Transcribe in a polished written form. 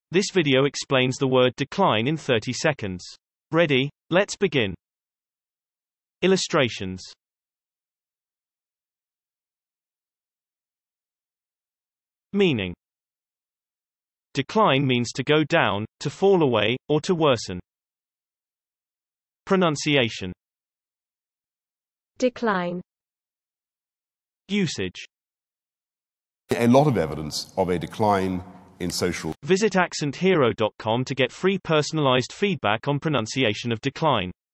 This video explains the word decline in 30 seconds. Ready? Let's begin. Illustrations. Meaning. Decline means to go down, to fall away, or to worsen. Pronunciation. Decline. Usage. A lot of evidence of a decline in social. Visit accenthero.com to get free personalized feedback on pronunciation of decline.